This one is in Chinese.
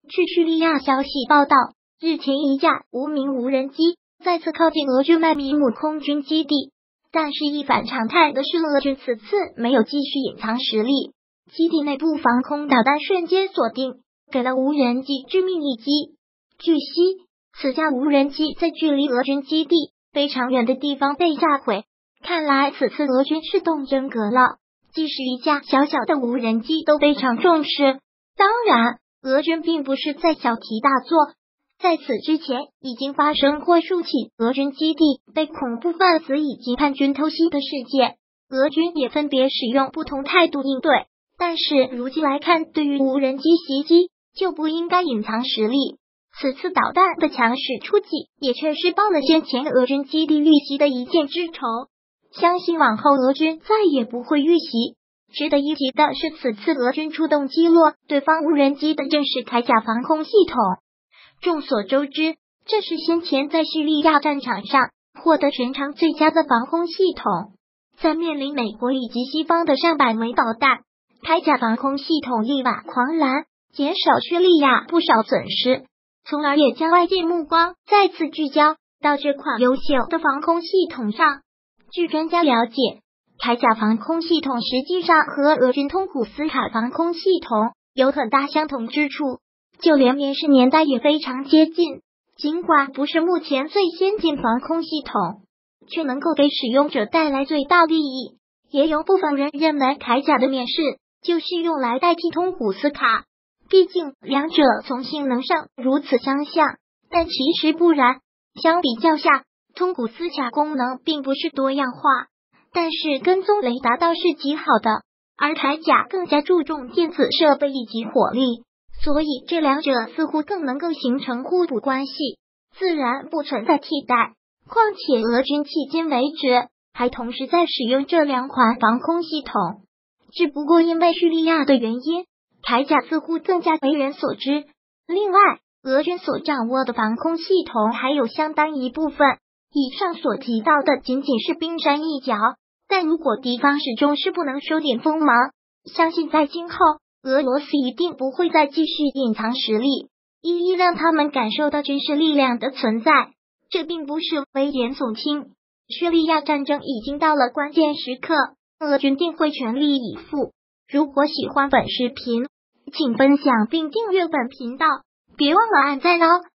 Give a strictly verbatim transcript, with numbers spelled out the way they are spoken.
据叙利亚消息报道，日前一架无名无人机再次靠近俄军麦米姆空军基地，但是一反常态的是，俄军此次没有继续隐藏实力，基地内部防空导弹瞬间锁定，给了无人机致命一击。据悉，此架无人机在距离俄军基地非常远的地方被炸毁，看来此次俄军是动真格了，即使一架小小的无人机都非常重视。当然，俄军并不是在小题大做，在此之前已经发生过数起俄军基地被恐怖分子以及叛军偷袭的事件，俄军也分别使用不同态度应对。但是如今来看，对于无人机袭击就不应该隐藏实力。此次导弹的强势出击，也确实报了先前俄军基地遇袭的一箭之仇，相信往后俄军再也不会遇袭。值得一提的是，此次俄军出动击落对方无人机的正是铠甲防空系统。众所周知，这是先前在叙利亚战场上获得全场最佳的防空系统。在面临美国以及西方的上百枚导弹，铠甲防空系统力挽狂澜，减少叙利亚不少损失，从而也将外界目光再次聚焦到这款优秀的防空系统上。据专家了解，铠甲防空系统实际上和俄军通古斯卡防空系统有很大相同之处，就连面世年代也非常接近。尽管不是目前最先进防空系统，却能够给使用者带来最大利益。也有部分人认为铠甲的面世就是用来代替通古斯卡，毕竟两者从性能上如此相像，但其实不然。相比较下，通古斯卡功能并不是多样化，但是跟踪雷达倒是极好的，而铠甲更加注重电子设备以及火力，所以这两者似乎更能够形成互补关系，自然不存在替代。况且俄军迄今为止还同时在使用这两款防空系统，只不过因为叙利亚的原因，铠甲似乎更加为人所知。另外，俄军所掌握的防空系统还有相当一部分，以上所提到的仅仅是冰山一角，但如果敌方始终是不能收点锋芒，相信在今后俄罗斯一定不会再继续隐藏实力，一一让他们感受到军事力量的存在。这并不是危言耸听，叙利亚战争已经到了关键时刻，俄军定会全力以赴。如果喜欢本视频，请分享并订阅本频道，别忘了按赞哦。